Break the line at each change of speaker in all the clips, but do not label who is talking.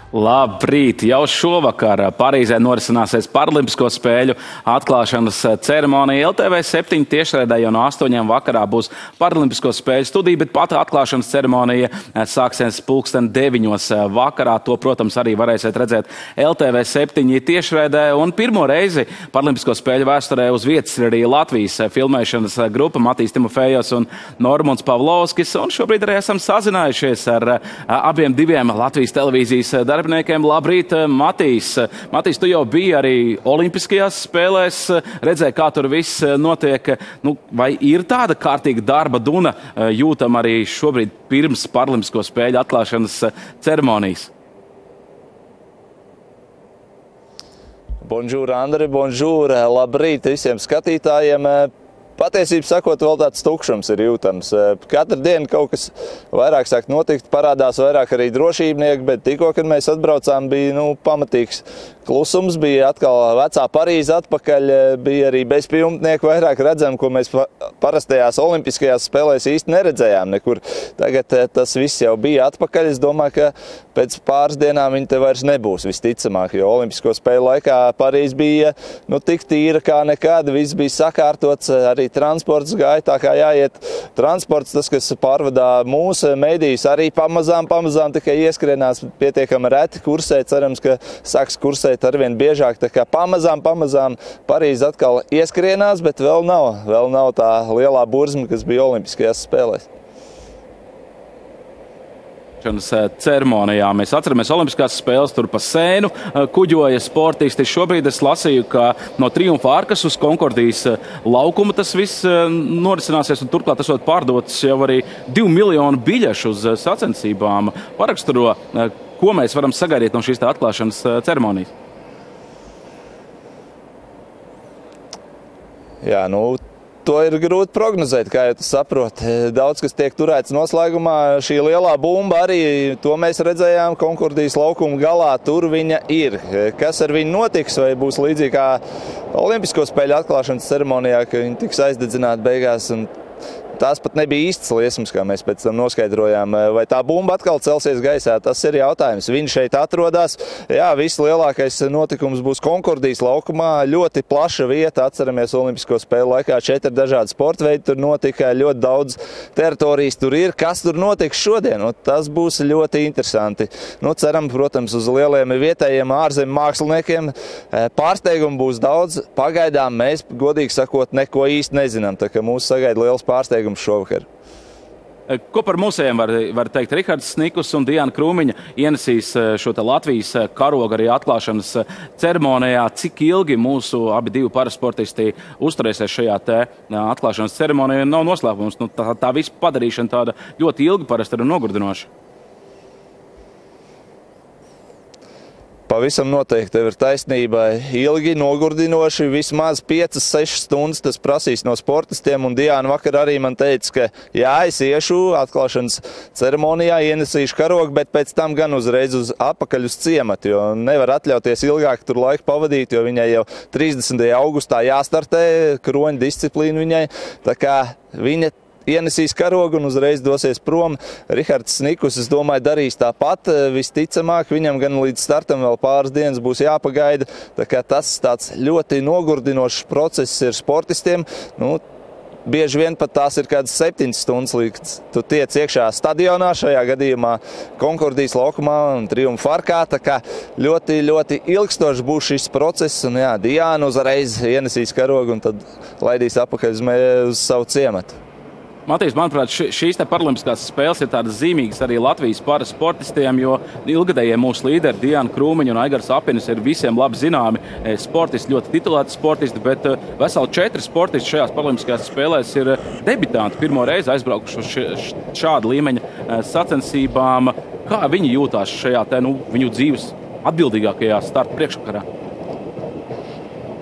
Labrīt! Jau šovakar Parīzē norisināsies Paralimpisko spēļu atklāšanas ceremonija. LTV7 tiešraidē jau no 8 vakarā būs Paralimpisko spēļu studija, bet pat atklāšanas ceremonija sāksies 9:00 vakarā. To, protams, arī varēsiet redzēt LTV7 tiešraidē. Un pirmo reizi Paralimpisko spēļu vēsturē uz vietas ir arī Latvijas filmēšanas grupa Matīs Timofejovs un Normunds Pavlovskis. Un šobrīd arī esam sazinājušies ar abiem Latvijas televīzijas darbiniekiem. Labrīt, Matīs! Matīs, tu jau biji arī Olimpiskajās spēlēs, redzēji, kā tur viss notiek. Vai ir tāda kārtīga darba duna jūtama arī šobrīd pirms Paralimpisko spēļu atklāšanas ceremonijas?
Bonjour, Andri, bonjour! Labrīt visiem skatītājiem! Patiesībā sakot, vēl tāds tukšums ir jūtams. Katru dienu kaut kas vairāk sāk notikt, parādās vairāk arī drošībnieki, bet tikko, kad mēs atbraucām, bija pamatīgs klusums, bija atkal vecā Parīze atpakaļ, bija arī bezpilnotnieki vairāk redzam, ko mēs parastajās olimpiskajās spēlēs īsti neredzējām nekur. Tagad tas viss jau bija atpakaļ. Es domāju, ka pēc pāris dienām viņi te vairs nebūs visticamāk, jo olimpisko spēļu laikā Parīze bija tik tīra kā nekad, viss bija sakārtots, arī transports gāja tā kā jāiet. Transports, tas, kas pārvadā mūsu medijus, arī pamazām tikai ieskrienās, pietiekami reti kursē. Cerams, ka sāks kursēt arvien biežāk, tā kā pamazām Parīze atkal ieskrienās, bet vēl nav tā lielā burzma, kas bija olimpiskajās spēlēs.
Ceremonijā mēs atceramies Olimpiskās spēles, tur pa sēnu kuģoja sportisti. Šobrīd es lasīju, ka no Triumfa arkas uz Konkordijas laukuma tas viss norisināsies, un turklāt esot pārdotas jau arī 2 miljonu biļešu uz sacensībām. Paraksturo, ko mēs varam sagaidīt no šīs atklāšanas ceremonijas?
Jā, to ir grūti prognozēt, kā jau tu saproti. Daudz, kas tiek turēts noslēgumā, šī lielā bumba arī, to mēs redzējām Konkordijas laukuma galā, tur viņa ir. Kas ar viņu notiks, vai būs līdzīgi kā Olimpisko spēļu atklāšanas ceremonijā, ka viņi tiks aizdedzināti beigās, un tās pat nebija īstas liesmas, kā mēs pēc tam noskaidrojām. Vai tā bumba atkal celsies gaisā, tas ir jautājums. Viņi šeit atrodas. Jā, vislielākais notikums būs Konkordijas laukumā. Ļoti plaša vieta, atceramies Olimpisko spēļu laikā, 4 dažādi sportveidi tur notika, ļoti daudz teritorijas tur ir. Kas tur notiks šodien? Tas būs ļoti interesanti. Ceram, protams, uz lieliem vietējiem ārzemju māksliniekiem. Pārsteigumu būs daudz. Pagaidām mēs, godīgi sakot, neko īsti nezinām, tā ka mūs sagaida liels pārsteigums šovakar.
Ko par mūsējiem var teikt? Rihards Snikus un Diana Krūmiņa ienesīs šo Latvijas karogu arī atklāšanas ceremonijā. Cik ilgi mūsu abi divi parasportisti uzturēsies šajā atklāšanas ceremonijā? Nav noslēpums. Tā visa padarīšana tāda ļoti ilga parasti ir nogurdinoša.
Pavisam noteikti tev ir taisnība. Ilgi, nogurdinoši, vismaz 5-6 stundas tas prasīs no sportistiem. Un Diana vakar arī man teica, ka jā, es iešu atklāšanas ceremonijā, ienesīšu karogu, bet pēc tam gan uzreiz atpakaļ uz ciematu, jo nevar atļauties ilgāk tur laiku pavadīt, jo viņai jau 30. augustā jāstartē kroņa disciplīna viņai. Tā kā viņa ienesīs karogu un uzreiz dosies prom. Rihards Snikus, es domāju, darīs tāpat. Visticamāk, viņam gan līdz startam vēl pāris dienas būs jāpagaida. Tā kā tas tāds ļoti nogurdinošs process ir sportistiem. Bieži vien pat tās ir kādas 7 stundas, līdz tu tiec iekšā stadionā, šajā gadījumā Konkordijas laukumā un Triumfa arkā. Tā kā ļoti ilgstošs būs šis process. Un jā, Diana uzreiz ienesīs karogu un tad laidīs apakaļ uz savu ciematu.
Matīs, manuprāt, šīs paralimpiskās spēles ir tādas zīmīgas arī Latvijas parasportistiem, jo ilgadējie mūsu līderi Diana Krūmiņa un Aigars Apinis ir visiem labi zināmi sportisti, ļoti titulēti sportisti, bet veseli 4 sportisti šajās paralimpiskās spēlēs ir debitanti. Pirmo reizi aizbraukuši uz šāda līmeņa sacensībām. Kā viņi jūtās šajā viņu dzīves atbildīgākajā starta priekšvakarā?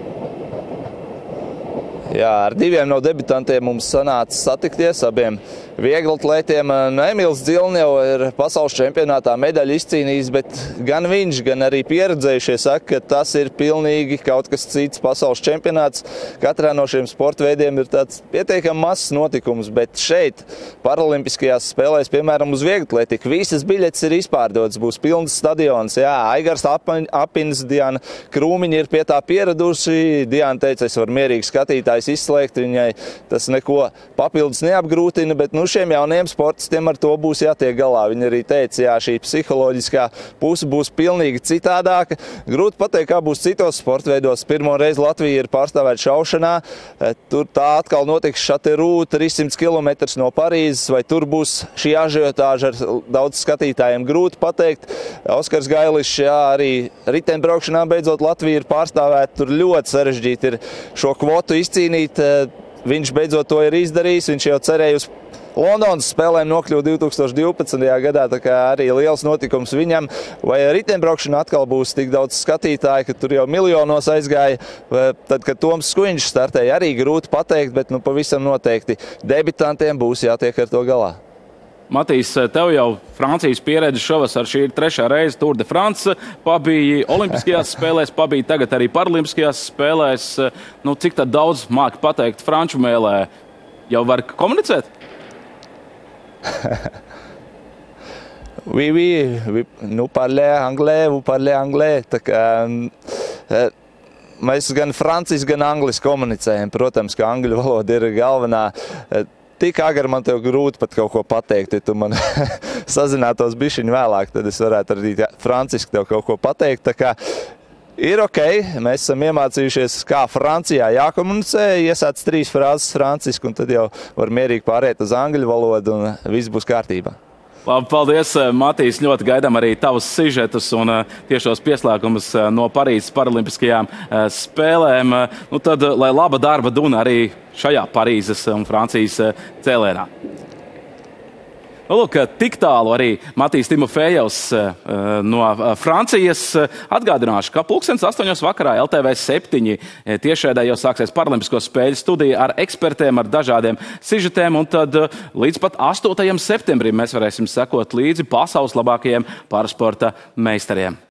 Jā, ar 2 no debitantiem mums sanāca satikties, abiem vieglatlētiem. Emīls Dzilni jau ir pasaules čempionātā medaļu izcīnījis, bet gan viņš, gan arī pieredzējušie saka, ka tas ir pilnīgi kaut kas cits pasaules čempionāts. Katrā no šiem sporta veidiem ir tāds pietiekami mazs notikums, bet šeit, paralimpiskajās spēlēs, piemēram, uz vieglatlētiku, visas biļetes ir izpārdotas, būs pilns stadions. Jā, Aigars Apins, Diana Krūmiņa ir pie tā pieradusi. Diana teica, es varu mierīgi skatītājs izslēgt, viņai tas neko papildus neapgrūtina, bet šiem jauniem sportistiem ar to būs jātiek galā. Viņi arī teica, jā, šī psiholoģiskā puse būs pilnīgi citādāka. Grūti pateikt, kā būs citos sporta veidos. Pirmo reizi Latvija ir pārstāvēta šaušanā. Tur tā atkal notiks Šaterū 300 km no Parīzes, vai tur būs šī ažiotāža ar daudz skatītājiem. Grūti pateikt. Oskars Gailišs, jā, arī riteņbraukšanā beidzot Latvija ir pārstāvēta. Tur ļoti sarežģīti ir šo kvotu izcīnīt. Viņš beidzot to ir izdarījis. Viņš jau cerēja uz Londonas spēlēm nokļuva 2012. gadā, tā kā arī liels notikums viņam. Vai riteņbraukšana atkal būs tik daudz skatītāju, ka tur jau miljonos aizgāja. Tad, kad Toms Skuiņš startēja, arī grūti pateikt, bet pavisam noteikti debitantiem būs jātiek ar to galā.
Matīs, tev jau Francijas pieredze šovasar, šī ir 3. reize Tour de France, pabija Olimpiskajās spēlēs, pabija tagad arī Paralimpiskajās spēlēs. Cik tad daudz māki pateikt franču mēlē? Jau var komunicēt?
Oui, nous parlons anglais. Tā kā mēs gan franciski, gan angliski komunicējam. Protams, ka angļu valoda ir galvenā. Tik agri man tev grūti pat kaut ko pateikt, ja tu man sazinātos bišķiņ vēlāk, tad es varētu arī franciski tev kaut ko pateikt. Tā kā ir ok, mēs esam iemācījušies, kā Francijā jākomunicē, iesāc 3 frāzes franciski, un tad jau var mierīgi pāriet uz angļu valodu, un viss būs kārtībā.
Labi, paldies, Matīs. Ļoti gaidām arī tavus sižetus un tiešos pieslēgumus no Parīzes paralimpiskajām spēlēm. Tad, lai laba darba duna arī šajā Parīzes un Francijas cēlienā. Lūk, tik tālu arī Matīs Timofejevs no Francijas. Atgādināšu, ka 8:00 vakarā LTV 7 tiešraidē jau sāksies Paralimpisko spēļu studija ar ekspertiem, ar dažādiem sižetiem, un tad līdz pat 8. septembrim mēs varēsim sekot līdzi pasaules labākajiem parasporta meistariem.